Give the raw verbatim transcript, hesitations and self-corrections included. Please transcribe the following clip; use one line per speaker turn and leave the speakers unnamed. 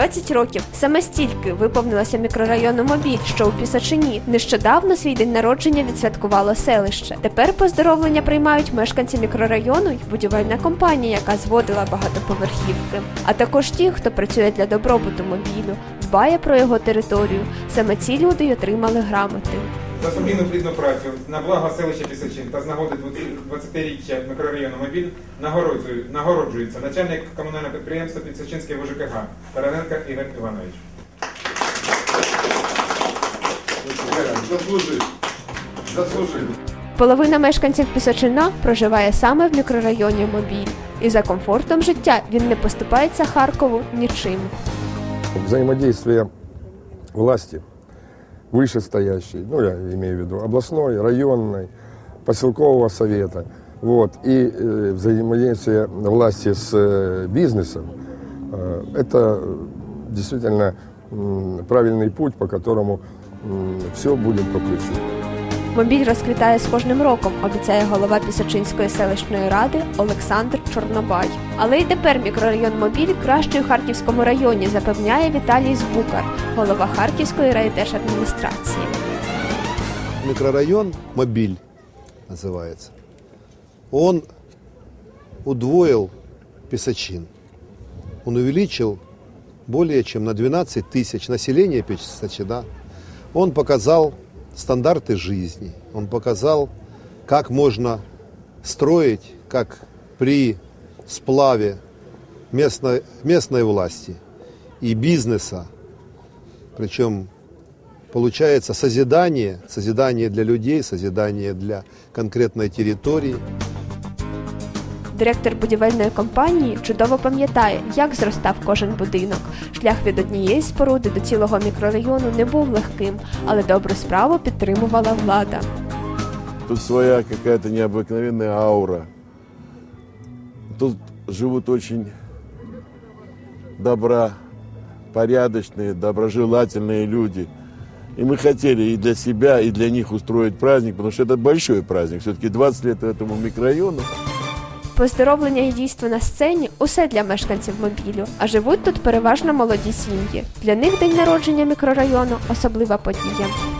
двадцять років. Саме стільки виповнилося мікрорайону Мобіль, що у Пісочині. Нещодавно свій день народження відсвяткувало селище. Тепер поздоровлення приймають мешканці мікрорайону й будівельна компанія, яка зводила багатоповерхівки. А також ті, хто працює для добробуту Мобілю, дбає про його територію. Саме ці люди й отримали грамоти.
За сумлінну плідну працю на благо селища Пісочин та з нагоди двадцятиріччя мікрорайону Мобіль нагороджується начальник комунального підприємства Пісочинське В Ж К Г Тараненко Ігор Іванович.
Заслужив. Заслужив.
Половина мешканців Пісочина проживає саме в мікрорайоні Мобіль. І за комфортом життя він не поступається Харкову нічим.
Взаимодействие власти вышестоящей, ну я имею в виду областной, районной, поселкового совета, вот, и э, взаимодействие власти с э, бизнесом, э, это действительно э, правильный путь, по которому э, все будет по ключу.
Мобіль розквітає з кожним роком, обіцяє голова Пісочинської селищної ради Олександр Чорнобай. Але й тепер мікрорайон Мобіль кращий у Харківському районі, запевняє Віталій Збукар, голова Харківської райдержадміністрації.
Микрорайон Мобиль называется. Он удвоил Пісочин. Он увеличил более чем на двенадцать тысяч населения Пісочина. Он показал стандарты жизни. Он показал, как можно строить, как при сплаве местной, местной власти и бизнеса, причем получается созидание, созидание для людей, созидание для конкретной территории.
Директор будівельної компанії чудово пам'ятає, як зростав кожен будинок. Шлях від однієї споруди до цілого мікрорайону не був легким, але добру справу підтримувала влада.
Тут своя какая-то необыкновенная аура. Тут живут очень добра, порядочные, доброжелательные люди. И мы хотели и для себя, и для них устроить праздник, потому что это большой праздник. Все-таки двадцать лет этому микрорайону.
Поздоровлення і дійство на сцені – усе для мешканців Мобілю. А живуть тут переважно молоді сім'ї. Для них день народження мікрорайону – особлива подія.